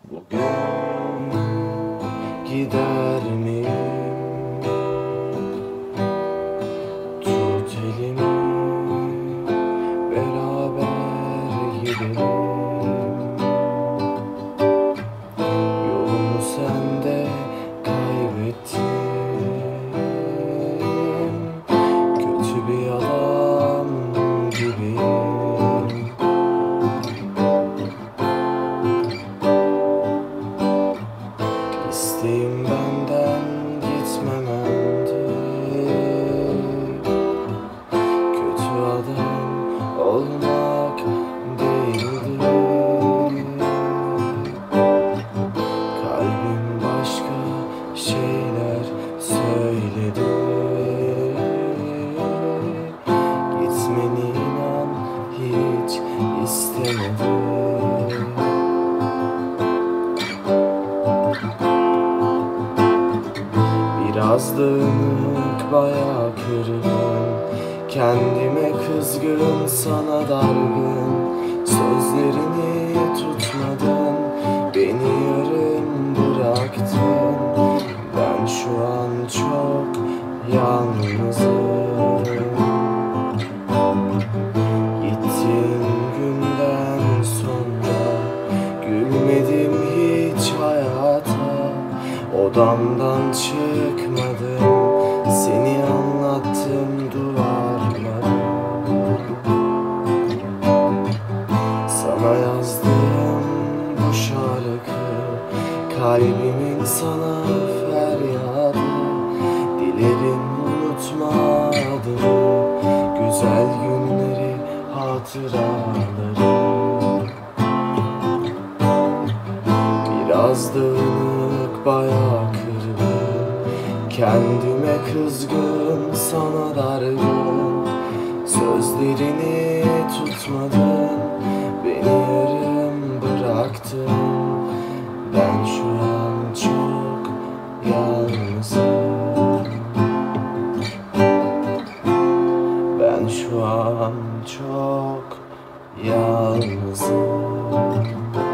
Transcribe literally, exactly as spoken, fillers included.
Bugün gider miyim? Tut elimi, beraber gidelim. Yolumu sende kaybettim. Kötü bir adam gibiyim. İsteğim benden gitmemendi. Kötü adam olmak değildi. Kalbim başka şeyler söyledi. Gitmeni inan hiç istemedim. Biraz dağınık, bayağı kırgın, kendime kızgın, sana dargın. Sözlerini tutmadın, beni yarım bıraktın. Ben şu an çok yalnızım. Gittiğin günden sonra gülmedim hiç hayata. Odamdan çıkmadım, seni anlattım duvarlara. Sana yazdım bu şarkı, kalbimin sana feryadı. Dilerim unutma adını, güzel günleri, hatıraları. Biraz dağınık, bayağı kırgın, kendime kızgın, sana dargın. Sözlerini tutmadın, beni yarım bıraktın. Ben şu an çok yalnızım. Ben şu an çok yalnızım.